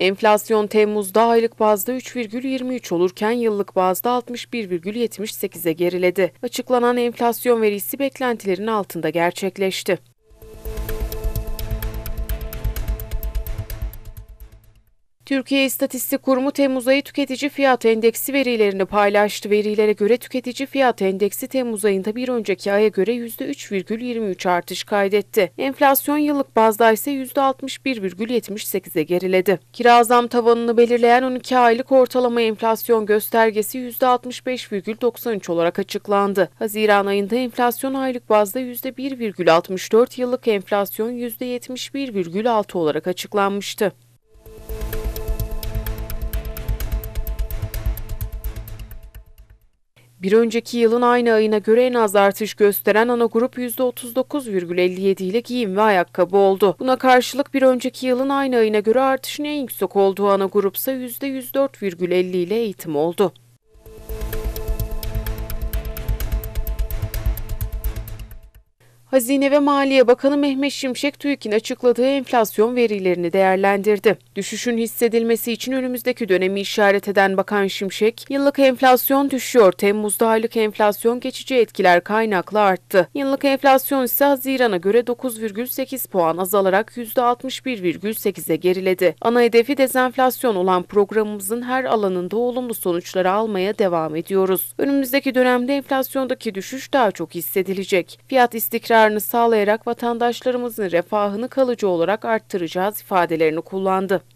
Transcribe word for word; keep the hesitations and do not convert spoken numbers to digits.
Enflasyon Temmuz'da aylık bazda üç virgül yirmi üç olurken yıllık bazda altmış bir virgül yetmiş sekize geriledi. Açıklanan enflasyon verisi beklentilerin altında gerçekleşti. Türkiye İstatistik Kurumu Temmuz ayı tüketici fiyat endeksi verilerini paylaştı. Verilere göre tüketici fiyat endeksi Temmuz ayında bir önceki aya göre yüzde üç virgül yirmi üç artış kaydetti. Enflasyon yıllık bazda ise yüzde altmış bir virgül yetmiş sekize geriledi. Kira zam tavanını belirleyen on iki aylık ortalama enflasyon göstergesi yüzde altmış beş virgül doksan üç olarak açıklandı. Haziran ayında enflasyon aylık bazda yüzde bir virgül altmış dört, yıllık enflasyon yüzde yetmiş bir virgül altı olarak açıklanmıştı. Bir önceki yılın aynı ayına göre en az artış gösteren ana grup yüzde otuz dokuz virgül elli yedi ile giyim ve ayakkabı oldu. Buna karşılık bir önceki yılın aynı ayına göre artışın en yüksek olduğu ana grupsa yüzde yüz dört virgül elli ile eğitim oldu. Hazine ve Maliye Bakanı Mehmet Şimşek, TÜİK'in açıkladığı enflasyon verilerini değerlendirdi. Düşüşün hissedilmesi için önümüzdeki dönemi işaret eden Bakan Şimşek, yıllık enflasyon düşüyor. Temmuz'da aylık enflasyon geçici etkiler kaynaklı arttı. Yıllık enflasyon ise Haziran'a göre dokuz virgül sekiz puan azalarak yüzde altmış bir virgül sekize geriledi. Ana hedefi dezenflasyon olan programımızın her alanında olumlu sonuçları almaya devam ediyoruz. Önümüzdeki dönemde enflasyondaki düşüş daha çok hissedilecek. Fiyat istikrarı sağlayarak vatandaşlarımızın refahını kalıcı olarak arttıracağız ifadelerini kullandı.